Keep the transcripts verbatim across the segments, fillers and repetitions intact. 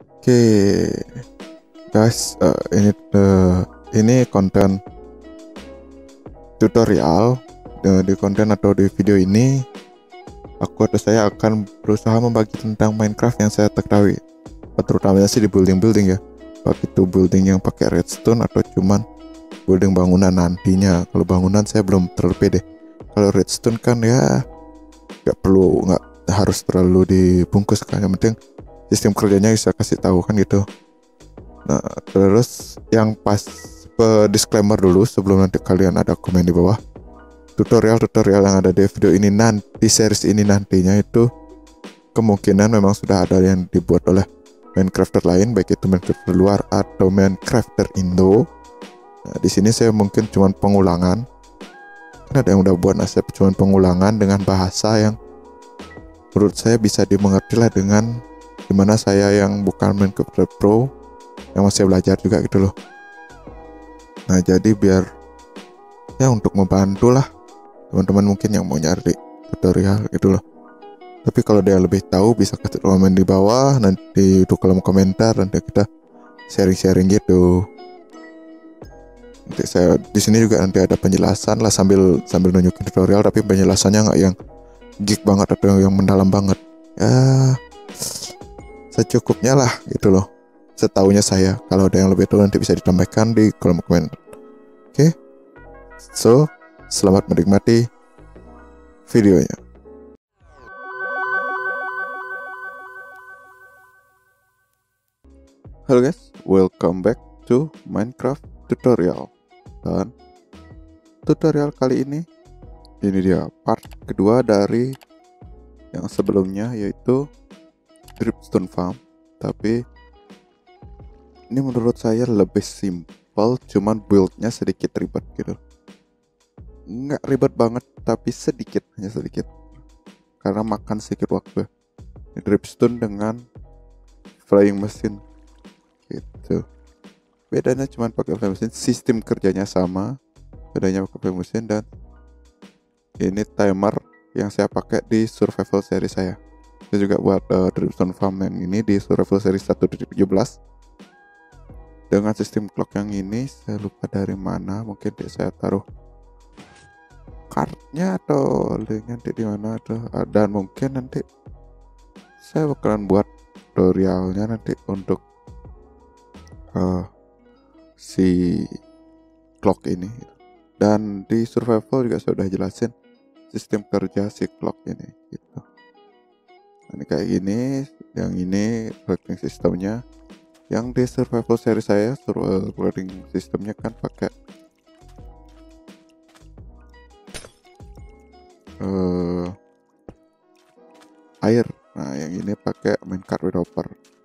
Oke, guys, uh, ini uh, ini konten tutorial. Uh, di konten atau di video ini, aku atau saya akan berusaha membagi tentang Minecraft yang saya ketahui, terutamanya sih di building-building ya. Baik itu building yang pakai redstone atau cuman building bangunan nantinya. Kalau bangunan saya belum terlalu pede. Kalau redstone kan ya nggak perlu, nggak harus terlalu dibungkus kan, yang penting sistem kerjanya bisa kasih tahu kan gitu. Nah, terus yang pas disclaimer dulu sebelum nanti kalian ada komen di bawah. Tutorial-tutorial yang ada di video ini nanti, series ini nantinya itu kemungkinan memang sudah ada yang dibuat oleh Minecrafter lain, baik itu Minecrafter luar atau Minecrafter Indo. Nah, di sini saya mungkin cuman pengulangan. Kan ada yang udah buat nasib cuman pengulangan dengan bahasa yang menurut saya bisa dimengerti lah, dengan dimana saya yang bukan Minecraft Pro yang masih belajar juga gitu loh. Nah, jadi biar ya untuk membantu lah teman-teman mungkin yang mau nyari tutorial gitu loh. Tapi kalau dia lebih tahu bisa kasih komen di bawah nanti di kolom komentar, nanti kita sharing-sharing gitu. Nanti saya di sini juga nanti ada penjelasan lah sambil sambil nunjukin tutorial, tapi penjelasannya nggak yang geek banget atau yang mendalam banget. Ya secukupnya lah gitu loh. Setahunya saya. Kalau ada yang lebih tahu nanti bisa ditambahkan di kolom komentar. Oke. Okay? So, selamat menikmati videonya. Halo guys, welcome back to Minecraft tutorial. Dan tutorial kali ini, ini dia part kedua dari yang sebelumnya, yaitu Dripstone Farm. Tapi ini menurut saya lebih simple, cuman buildnya sedikit ribet gitu. Nggak ribet banget, tapi sedikit, hanya sedikit, karena makan sedikit waktu. Ini dripstone dengan flying machine gitu. Bedanya cuma pakai flying machine, sistem kerjanya sama, bedanya pakai flying machine. Dan ini timer yang saya pakai di survival seri saya. Saya juga buat uh, dripstone farm yang ini di survival seri satu titik tujuh belas dengan sistem clock yang ini. Saya lupa dari mana, mungkin saya taruh kartnya atau linknya nanti di mana tuh. Dan mungkin nanti saya bakalan buat tutorialnya nanti untuk uh, si clock ini. Dan di survival juga saya udah jelasin sistem kerja si clock ini gitu. Ini kayak gini, yang ini working sistemnya. Yang di survival seri saya survival working sistemnya kan pakai Uh, air. Nah, yang ini pakai minecart withhopper.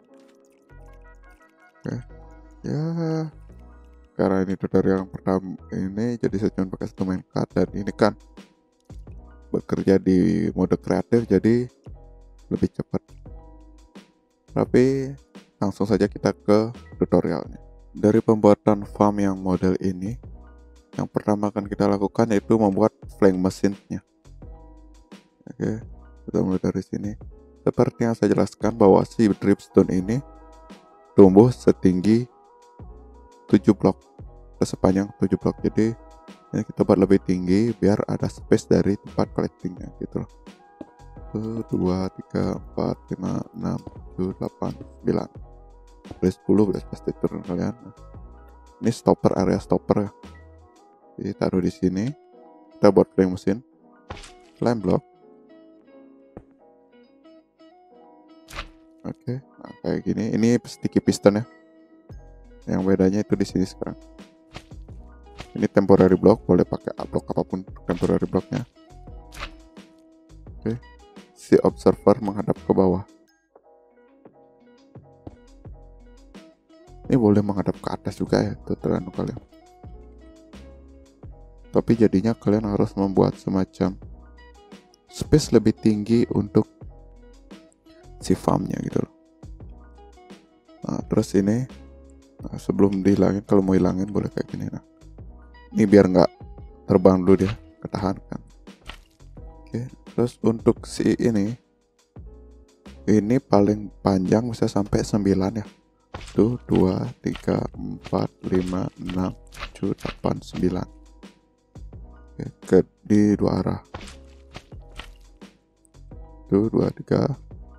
Oke, okay. Ya, karena ini tutorial yang pertama ini, jadi saya cuma pakai satu minecart. Dan ini kan bekerja di mode kreatif, jadi lebih cepat. Tapi langsung saja kita ke tutorialnya. Dari pembuatan farm yang model ini, yang pertama akan kita lakukan yaitu membuat flying machine-nya. Oke, kita mulai dari sini. Seperti yang saya jelaskan bahwa si dripstone ini tumbuh setinggi tujuh blok, sepanjang tujuh blok. Jadi ini kita buat lebih tinggi biar ada space dari tempat collectingnya gitu loh. satu, dua, tiga, empat, lima, enam, tujuh, delapan, sembilan, sepuluh, belas pasti turun kalian. Ini stopper, area stopper ya. Jadi taruh di sini. Kita buat flying machine, lime block. Oke, okay, nah kayak gini. Ini sticky piston ya. Yang bedanya itu di sini sekarang. Ini temporary block, boleh pakai blok apapun temporary blocknya. Oke, okay. Si observer menghadap ke bawah. Ini boleh menghadap ke atas juga ya, itu tergantung kalian. Tapi jadinya kalian harus membuat semacam space lebih tinggi untuk si farmnya gitu loh. Nah, terus ini nah, sebelum dihilangin, kalau mau hilangin boleh kayak gini. Nah, ini biar nggak terbang dulu dia, ketahan kan. Oke, terus untuk si ini ini paling panjang bisa sampai sembilan ya. Tuh, dua, tiga, empat, lima, enam, tujuh, delapan, sembilan. Oke, ke di dua arah. Tuh, dua, tiga.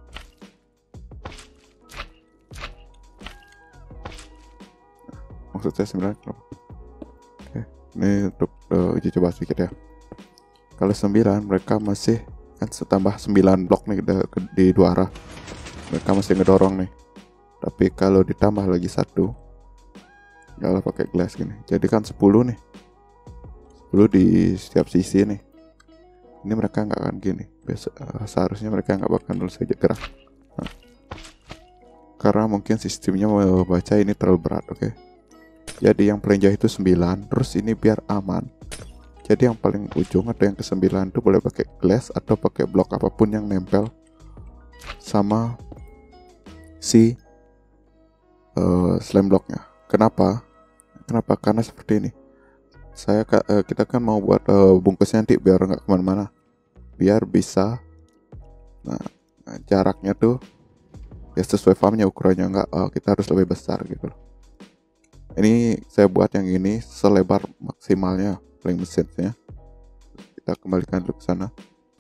Maksud saya sembilan. Oke, ini untuk uh, uji coba sedikit ya. Kalau sembilan, mereka masih kan setambah sembilan blok nih di dua arah. Mereka masih ngedorong nih. Tapi kalau ditambah lagi satu, kalau pakai glass gini, jadi kan sepuluh nih, sepuluh di setiap sisi nih. Ini mereka nggak akan gini. Biasa, uh, seharusnya mereka nggak bakal terus saja gerak. Nah, karena mungkin sistemnya mau baca ini terlalu berat, oke? Okay? Jadi yang paling jauh itu sembilan, terus ini biar aman. Jadi yang paling ujung atau yang ke sembilan itu boleh pakai glass atau pakai blok apapun yang nempel sama si Uh, slime blocknya. Kenapa? Kenapa? Karena seperti ini. Saya uh, kita kan mau buat uh, bungkusnya nanti biar nggak kemana-mana, biar bisa. Nah, nah, jaraknya tuh ya sesuai farmnya, ukurannya nggak. Uh, kita harus lebih besar gitu loh. Ini saya buat yang ini selebar maksimalnya paling mesinnya. Kita kembalikan dulu ke sana.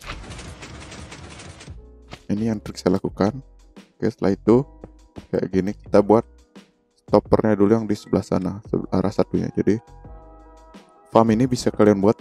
Ini yang trik saya lakukan. Oke, setelah itu kayak gini kita buat stoppernya dulu yang di sebelah sana, arah satunya. Jadi farm ini bisa kalian buat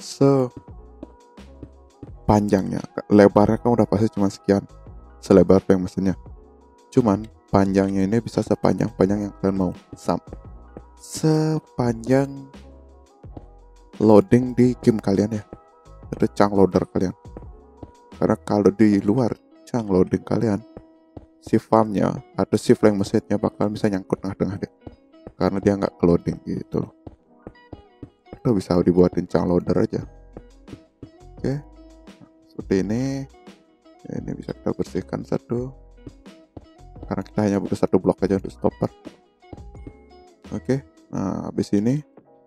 sepanjangnya. Lebarnya kan udah pasti cuma sekian, selebar yang mesinnya. Cuman panjangnya ini bisa sepanjang-panjang yang kalian mau. Sam sepanjang loading di game kalian ya, itu chunk loader kalian. Karena kalau di luar chunk loading kalian, si farmnya atau si flank mesinnya bakal bisa nyangkut tengah-tengah deh, karena dia nggak loading gitu loh. Itu bisa dibuatin chunk loader aja. Oke, seperti ini. Ini bisa kita bersihkan satu, karena kita hanya butuh satu blok aja untuk stopper. Oke, nah habis ini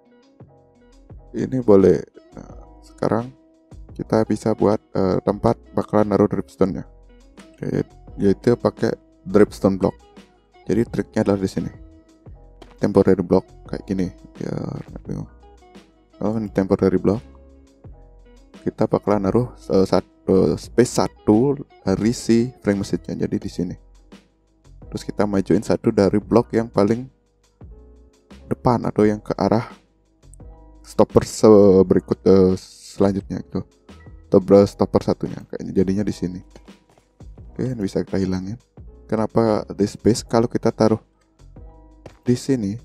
ini boleh. Nah, sekarang kita bisa buat uh, tempat bakalan naruh dripstone nya, yaitu pakai dripstone block. Jadi triknya adalah di sini, temporary block kayak gini ya. Kalau ini temporary block, kita bakalan naruh uh, satu, space satu dari si frame mesinnya. Jadi di sini. Terus kita majuin satu dari blok yang paling depan atau yang ke arah stopper berikut uh, selanjutnya gitu. Atau stopper satunya kayaknya jadinya di sini. Oke, ini bisa kita hilangin. Kenapa di space? Kalau kita taruh di sini,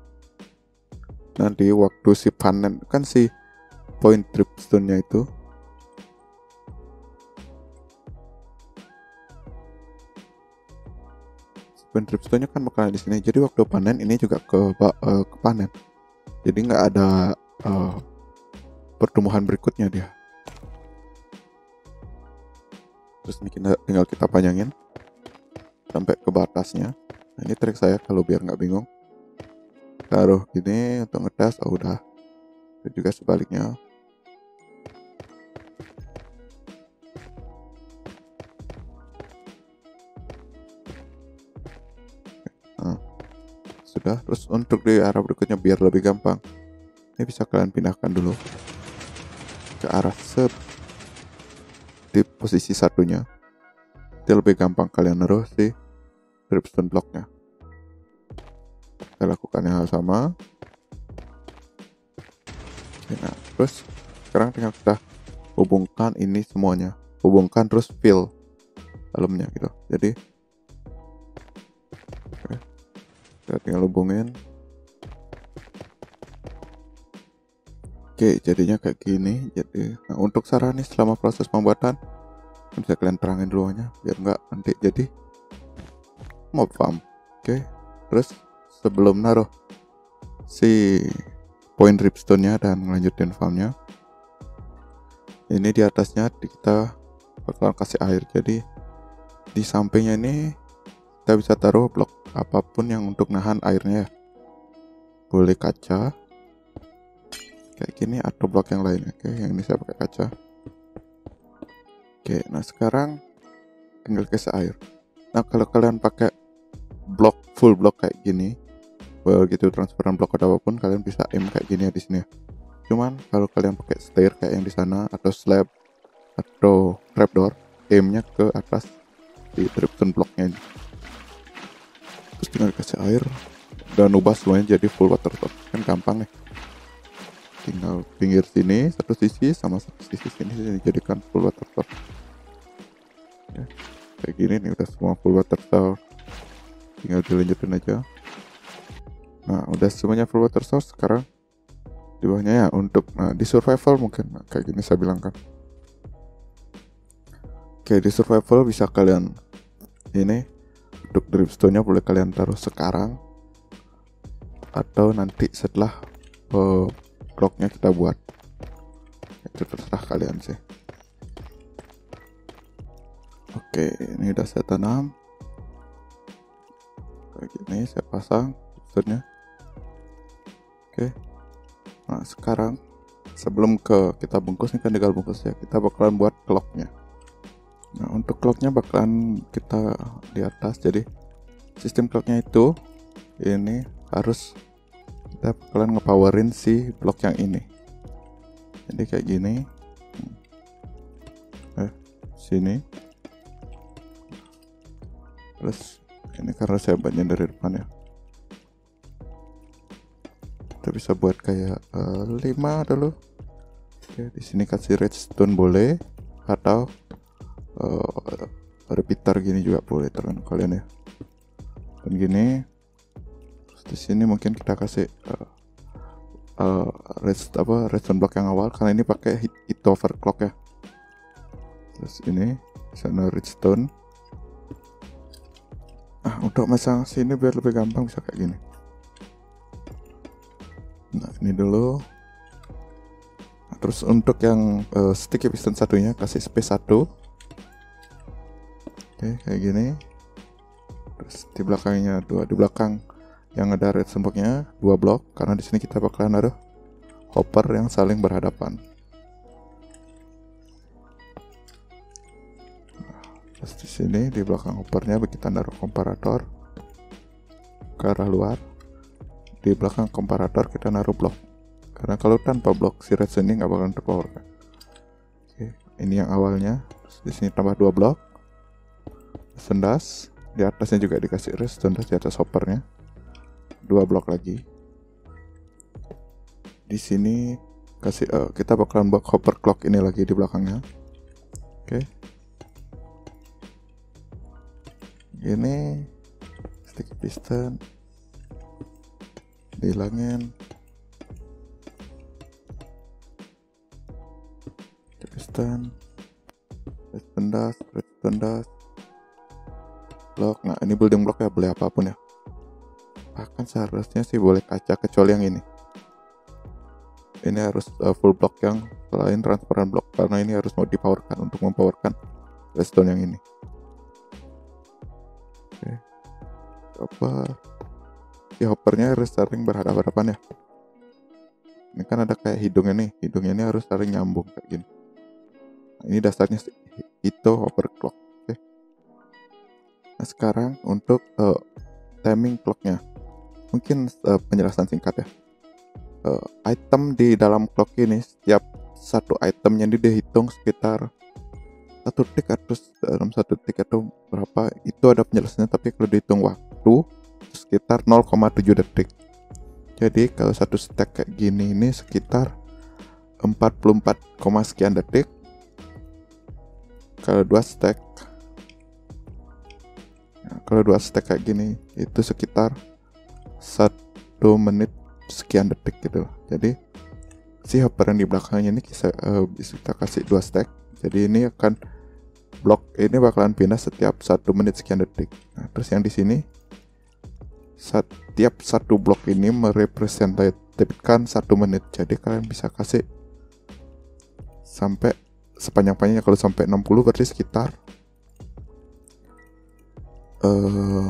nanti waktu si panen kan si point dripstone-nya itu si point dripstone-nya kan bakalan di sini. Jadi waktu panen ini juga ke uh, ke panen. Jadi nggak ada uh, pertumbuhan berikutnya dia. Terus ini kita, tinggal kita panjangin sampai ke batasnya. Nah, ini trik saya kalau biar nggak bingung. Taruh gini untuk ngetes. Oh udah. Dan juga sebaliknya. Nah, sudah. Terus untuk di arah berikutnya biar lebih gampang, ini bisa kalian pindahkan dulu ke arah set di posisi satunya. Itu lebih gampang kalian naruh si dripstone blocknya. Kita lakukan yang hal sama. Nah, terus sekarang tinggal kita hubungkan ini semuanya, hubungkan terus fill dalamnya gitu. Jadi oke, kita tinggal hubungin. Oke, jadinya kayak gini. Jadi nah, untuk saran nih selama proses pembuatan bisa kalian terangin dulunya biar nggak nanti jadi mob farm. Oke, terus sebelum naruh si point dripstone-nya dan melanjutin farmnya, ini di atasnya kita bakalan kasih air. Jadi di sampingnya ini kita bisa taruh blok apapun yang untuk nahan airnya. Boleh kaca kayak gini atau blok yang lain. Oke, yang ini saya pakai kaca. Oke, nah sekarang tinggal kasih air. Nah kalau kalian pakai blok full blok kayak gini, begitu transparan blok atau apapun, kalian bisa aim kayak gini ya di sini ya. Cuman kalau kalian pakai stair kayak yang di sana atau slab atau trapdoor, aimnya ke atas di dripstone bloknya ini. Terus tinggal dikasih air dan ubah semuanya jadi full water source, kan gampang nih. Tinggal pinggir sini satu sisi sama satu sisi sini dijadikan full water source. Ya, kayak gini nih udah semua full water source, tinggal dilanjutin aja. Nah udah semuanya full water source. Sekarang di bawahnya ya untuk nah, di survival mungkin nah, kayak gini saya bilang kan. Oke, di survival bisa kalian ini untuk dripstone nya boleh kalian taruh sekarang atau nanti setelah uh, clocknya kita buat, itu terserah kalian sih. Oke, ini udah saya tanam kayak gini, saya pasang dripstone nya. Oke, nah sekarang sebelum ke kita bungkus, ini kan tinggal bungkus ya, kita bakalan buat clocknya. Nah untuk clocknya bakalan kita di atas, jadi sistem clocknya itu ini harus kita bakalan ngepowerin si blok yang ini. Jadi kayak gini, eh sini, terus ini karena saya buatnya dari depan ya, kita bisa buat kayak uh, lima dulu. Oke, di sini kasih redstone boleh atau Uh, repeater gini juga boleh, tergantung kalian ya. Dan gini, terus di sini mungkin kita kasih uh, uh, rest apa redstone block yang awal karena ini pakai hit, hit overclock ya. Terus ini sana redstone. Ah untuk masang sini biar lebih gampang bisa kayak gini. Nah ini dulu. Nah, terus untuk yang uh, sticky piston satunya kasih space satu. Oke, kayak gini. Terus di belakangnya dua, di belakang yang ada redstone blocknya dua blok, karena di sini kita bakalan ada hopper yang saling berhadapan. Nah, terus di sini di belakang hoppernya kita naruh komparator ke arah luar. Di belakang komparator kita naruh blok, karena kalau tanpa blok si redstone ini nggak bakalan terpower kan. Oke, ini yang awalnya. Terus di sini tambah dua blok. Sendas di atasnya juga dikasih redstone di atas hoppernya dua blok lagi. Di sini kasih uh, kita bakalan buat hopper clock ini lagi di belakangnya. Oke, ini sticky piston dihilangin, sticky piston, redstone dust, redstone dust, blok. Nah ini building block ya, boleh apapun ya, bahkan seharusnya sih boleh kaca kecuali yang ini. Ini harus uh, full block yang selain transparan block, karena ini harus mau dipowerkan untuk mempowerkan redstone yang ini. Oke, hopper, si hoppernya harus saling berhadapan-hadapan ya. Ini kan ada kayak hidungnya nih, hidungnya ini harus saling nyambung kayak gini. Nah, ini dasarnya itu hopper clock. Nah sekarang untuk uh, timing clocknya, mungkin uh, penjelasan singkat ya. Uh, item di dalam clock ini, setiap satu itemnya ini dihitung sekitar satu detik atau dalam satu detik atau berapa, itu ada penjelasannya. Tapi kalau dihitung waktu sekitar nol koma tujuh detik. Jadi kalau satu stack kayak gini ini sekitar empat puluh empat, sekian detik. Kalau dua stack Kalau dua stack kayak gini itu sekitar satu menit sekian detik gitu. Jadi si hopper yang di belakangnya ini bisa, uh, bisa kita kasih dua stack. Jadi ini akan blok ini bakalan pindah setiap satu menit sekian detik. Nah, terus yang di sini setiap satu blok ini merepresentasikan satu menit. Jadi kalian bisa kasih sampai sepanjang-panjangnya. Kalau sampai enam puluh berarti sekitar Uh,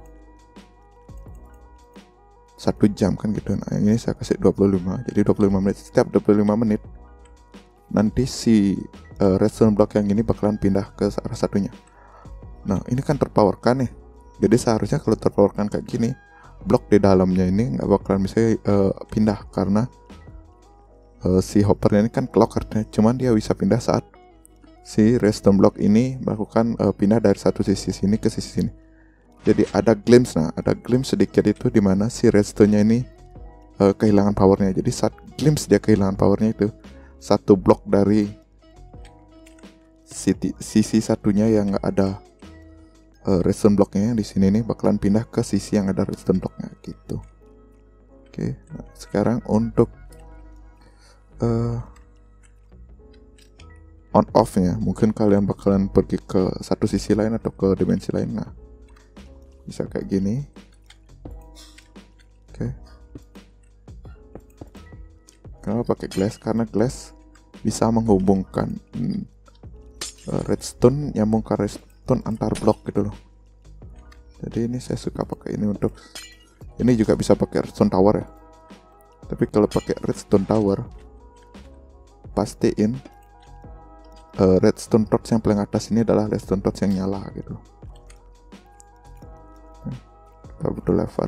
satu jam kan gitu. Nah yang ini saya kasih dua puluh lima, jadi dua puluh lima menit. Setiap dua puluh lima menit nanti si uh, redstone block yang ini bakalan pindah ke arah satunya. Nah ini kan terpowerkan nih, jadi seharusnya kalau terpowerkan kayak gini, blok di dalamnya ini nggak bakalan bisa uh, pindah karena uh, si hoppernya ini kan clockernya, cuman dia bisa pindah saat si redstone block ini melakukan uh, pindah dari satu sisi sini ke sisi sini. Jadi ada glimpse, nah ada glimpse sedikit itu dimana si redstone-nya ini uh, kehilangan powernya. Jadi saat glimpse dia kehilangan powernya itu, satu blok dari sisi, sisi satunya yang nggak ada uh, redstone blocknya di sini nih bakalan pindah ke sisi yang ada redstone blocknya gitu. Oke, nah, sekarang untuk uh, on off-nya, mungkin kalian bakalan pergi ke satu sisi lain atau ke dimensi lain. Nah, bisa kayak gini. Oke. Kenapa pakai glass? Karena glass bisa menghubungkan hmm, redstone nyambung ke redstone antar blok gitu loh. Jadi ini saya suka pakai ini untuk ini juga bisa pakai redstone tower ya. Tapi kalau pakai redstone tower, pastiin uh, redstone torch yang paling atas ini adalah redstone torch yang nyala gitu. Kita butuh lever.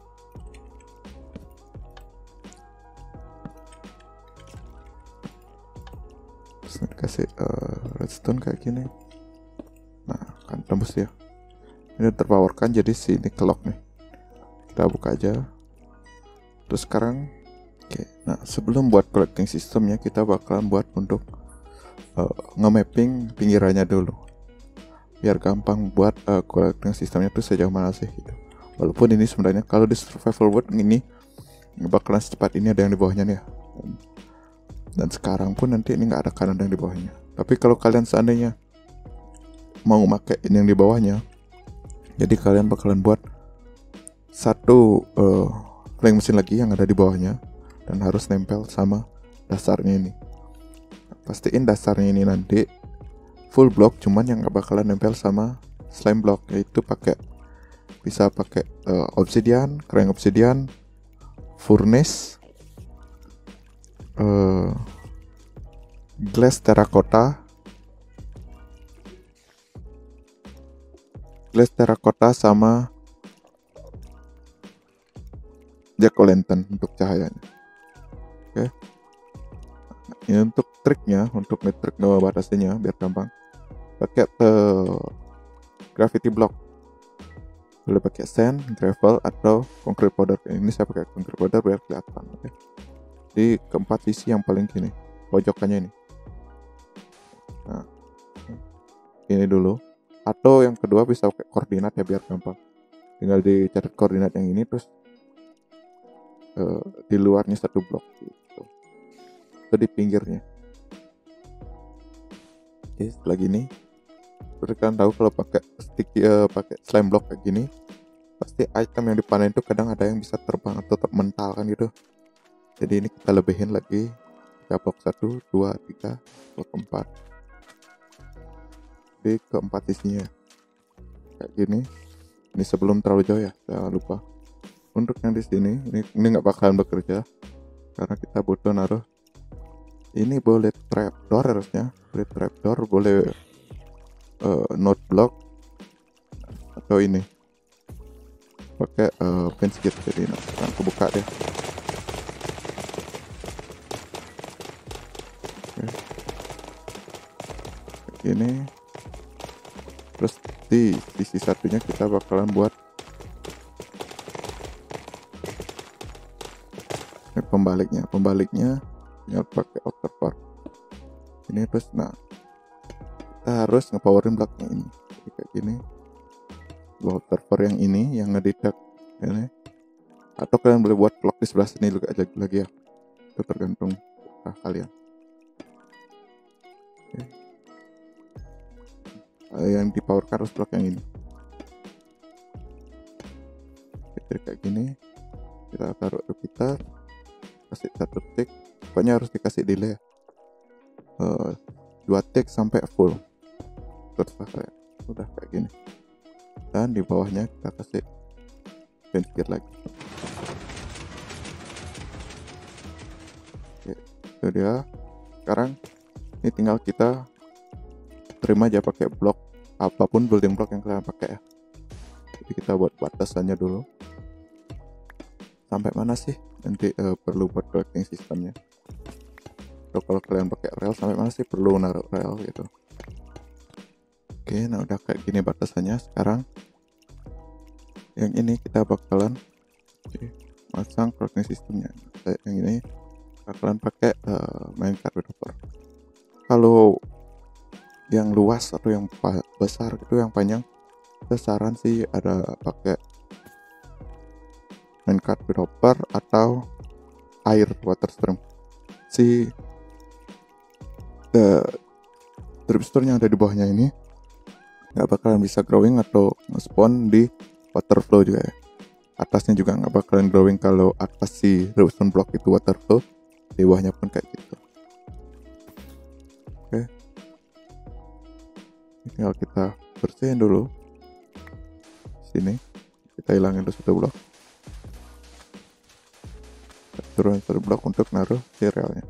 Terus dikasih uh, redstone kayak gini. Nah, kan tembus ya. Ini terpowerkan jadi sini clock nih. Kita buka aja. Terus sekarang, oke. Okay. Nah, sebelum buat collecting systemnya, kita bakalan buat untuk uh, nge-mapping pinggirannya dulu. Biar gampang buat uh, collecting systemnya tuh sejauh mana sih gitu. Walaupun ini sebenarnya kalau di survival world ini bakalan secepat ini ada yang di bawahnya nih ya. Dan sekarang pun nanti ini nggak ada kan ada yang di bawahnya. Tapi kalau kalian seandainya mau pakai ini yang di bawahnya, jadi kalian bakalan buat satu uh, flying mesin lagi yang ada di bawahnya dan harus nempel sama dasarnya ini. Pastiin dasarnya ini nanti full block, cuman yang nggak bakalan nempel sama slime block, yaitu pakai bisa pakai uh, obsidian, kerang obsidian, furnace, uh, glass terracotta, glass terracotta sama jack-o'-lantern untuk cahayanya. Oke. Okay. Ini untuk triknya, untuk metrik batasinya biar gampang. Pakai uh, gravity block. Boleh pakai sand, gravel, atau concrete powder. Ini saya pakai concrete powder biar kelihatan. Okay. Di keempat sisi yang paling gini, pojokannya ini. Nah, ini dulu. Atau yang kedua bisa pakai koordinat ya biar gampang. Tinggal dicatat koordinat yang ini terus uh, di luarnya satu blok gitu. Atau di pinggirnya. Oke, setelah gini. Seperti kalian tahu kalau pakai sticky uh, pakai slime block kayak gini, pasti item yang dipanen itu kadang ada yang bisa terbang atau tetap mental kan gitu. Jadi ini kita lebihin lagi tiga blok, satu, dua, tiga, blok empat. Di keempat sisinya kayak gini. Ini sebelum terlalu jauh ya, jangan lupa. Untuk yang di sini ini ini nggak bakalan bekerja karena kita butuh naruh. Ini boleh trapdoor harusnya, boleh trapdoor, boleh Uh, note block atau ini pakai uh, fence gate. Jadi nah, aku buka deh. Okay. Ini terus di sisi satunya kita bakalan buat ini pembaliknya pembaliknya tinggal pakai outer part ini. Terus nah kita harus ngepowerin belakang ini. Jadi kayak gini. Buat server yang ini yang ngedetect ini. Atau kalian boleh buat clock di sebelah sini juga aja lagi ya. Itu tergantung ah, kalian. Oke. Yang di power harus blok yang ini. Jadi kayak gini. Kita taruh repeater. Kasih satu tick. Pokoknya harus dikasih delay ya. Uh, dua tick sampai full. Terserah saya. Udah kayak gini. Dan di bawahnya kita kasih fence gate lagi. Oke, itu dia. Sekarang ini tinggal kita terima aja pakai blok apapun building block yang kalian pakai ya. Jadi kita buat batasannya dulu. Sampai mana sih nanti uh, perlu buat collecting sistemnya. So, kalau kalian pakai rel sampai mana sih perlu naruh rel gitu. Oke, nah udah kayak gini batasannya. Sekarang yang ini kita bakalan okay, masang collecting sistemnya. Yang ini bakalan pakai uh, minecart developer. Kalau yang luas atau yang besar itu yang panjang, saran sih ada pakai minecart developer atau air water stream. Si the dripstone yang ada di bawahnya ini nggak bakalan bisa growing atau spawn di water flow juga ya. Atasnya juga nggak bakalan growing kalau atas si dripstone block itu water flow, di bawahnya pun kayak gitu. Oke, tinggal kita bersihin dulu sini, kita hilangin dulu satu blok, turun satu blok untuk naruh serialnya.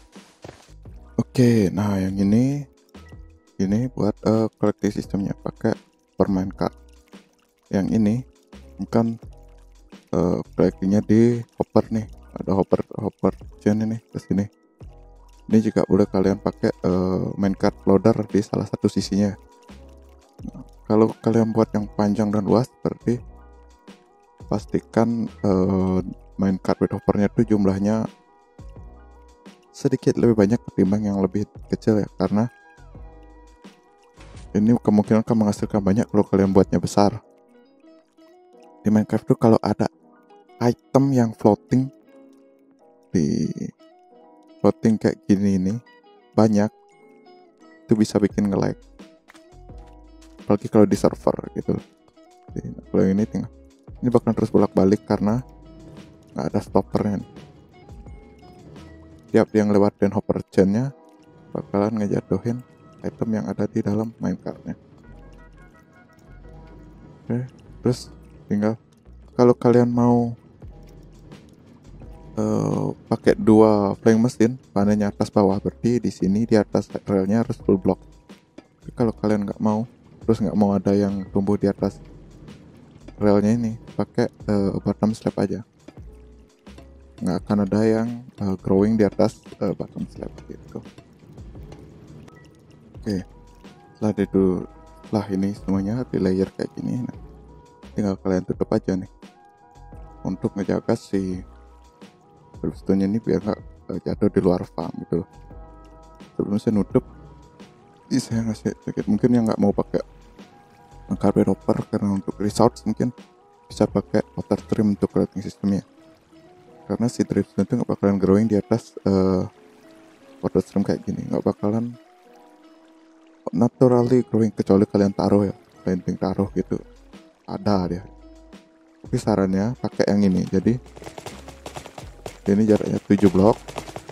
Oke, nah yang ini ini buat uh, collecting sistemnya pakai per minecart. Yang ini bukan uh, collectingnya di hopper nih, ada hopper hopper chain ini ke sini. Ini juga boleh kalian pakai uh, minecart loader di salah satu sisinya. Nah, kalau kalian buat yang panjang dan luas, berarti pastikan uh, minecart with hoppernya itu jumlahnya sedikit lebih banyak ketimbang yang lebih kecil ya, karena ini kemungkinan akan menghasilkan banyak kalau kalian buatnya besar. Di Minecraft tuh kalau ada item yang floating di floating kayak gini ini banyak, itu bisa bikin nge-lag, apalagi kalau di server gitu. Jadi, kalau ini tinggal ini bakalan terus bolak-balik karena nggak ada stoppernya. Tiap yang lewatin hopper chainnya bakalan ngejatuhin item yang ada di dalam minecartnya. Oke, terus tinggal kalau kalian mau Uh, pakai dua flying mesin, panennya atas bawah, berarti di sini di atas relnya harus full block. Tapi kalau kalian nggak mau, terus nggak mau ada yang tumbuh di atas relnya ini, pakai uh, bottom slab aja. Nggak akan ada yang uh, growing di atas uh, bottom slab gitu. Oke, setelah itu, setelah ini semuanya di layer kayak gini, nah, tinggal kalian tutup aja nih untuk ngejaga si dripstone ini biar nggak uh, jatuh di luar farm gitu. Sebelum saya nutup, ini saya ngasih sedikit, mungkin yang nggak mau pakai carpet hopper karena untuk resource mungkin bisa pakai water stream untuk collecting sistemnya, karena si dripstone itu nggak bakalan growing di atas uh, water stream kayak gini, nggak bakalan naturally growing kecuali kalian taruh ya, planting taruh gitu ada dia. Tapi sarannya pakai yang ini, jadi ini jaraknya tujuh blok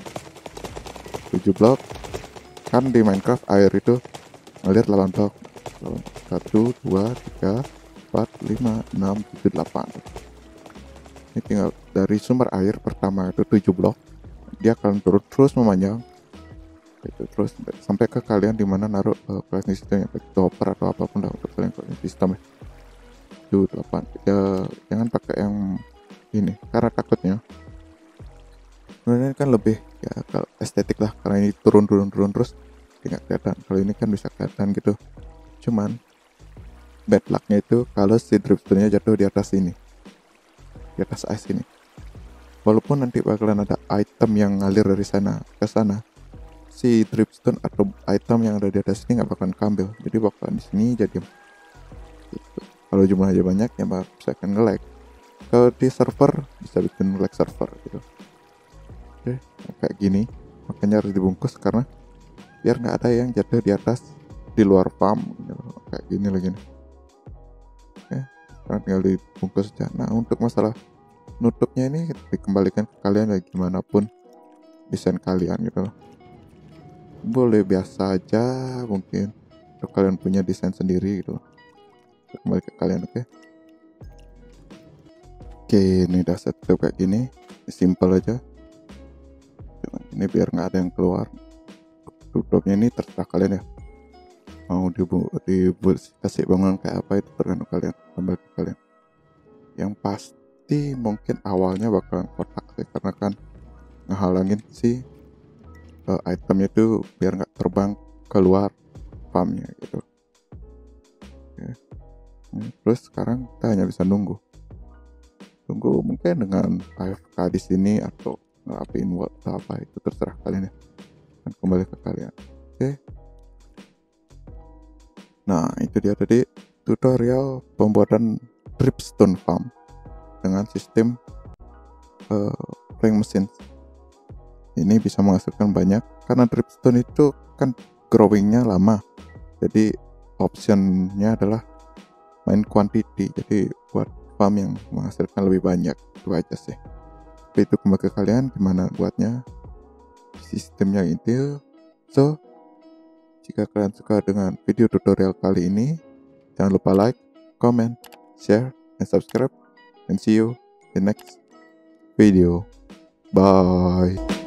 tujuh blok kan di Minecraft air itu ngalir delapan blok, satu, dua, tiga, empat, lima, enam, tujuh, delapan. Ini tinggal dari sumber air pertama itu tujuh blok, dia akan turun terus memanjang itu terus sampai ke kalian dimana naruh uh, collecting system yang pakai hopper atau apapun lah untuk kalian collecting system ya. tujuh, delapan, ya, jangan pakai yang ini karena takutnya sebenarnya kan lebih ya kalau estetik lah, karena ini turun turun turun terus tidak kelihatan. Kalau ini kan bisa kelihatan gitu, cuman bad lucknya itu kalau si dripstone-nya jatuh di atas ini, di atas ice ini, walaupun nanti bakalan ada item yang ngalir dari sana ke sana, si dripstone atau item yang ada di atas ini nggak bakalan kambil, jadi bakalan di sini jadi gitu. Kalau jumlahnya banyak ya bisa akan nge-lag. Kalau di server bisa bikin lag server gitu. Oke, kayak gini, makanya harus dibungkus karena biar nggak ada yang jatuh di atas di luar farm gitu. Kayak gini lagi nih. Oke, sekarang tinggal dibungkus aja. Nah, untuk masalah nutupnya ini dikembalikan ke kalian ya, gimana pun desain kalian gitu loh. Boleh biasa aja mungkin, atau kalian punya desain sendiri gitu loh. Kembali ke kalian, oke. Oke, ini udah setup kayak gini, simple aja. Ini biar nggak ada yang keluar. Tutupnya ini terserah kalian ya. mau dibuat dibuat kasih bangunan kayak apa itu tergantung kalian, kembali ke kalian. Yang pasti mungkin awalnya bakalan kotak sih, karena kan ngehalangin si uh, itemnya itu biar nggak terbang keluar farmnya gitu. Oke. Hmm, terus sekarang kita hanya bisa nunggu tunggu mungkin dengan A F K di sini atau ngelakuin world atau apa, itu terserah kalian ya, dan kembali ke kalian. Oke, nah itu dia tadi tutorial pembuatan dripstone farm dengan sistem uh, flying machine. Ini bisa menghasilkan banyak karena dripstone itu kan growingnya lama, jadi optionnya adalah main quantity, jadi buat farm yang menghasilkan lebih banyak. Itu aja sih. Tapi itu kembali ke kalian gimana buatnya, sistemnya itu. So jika kalian suka dengan video tutorial kali ini, jangan lupa like, comment, share, and subscribe, and see you in next video. Bye.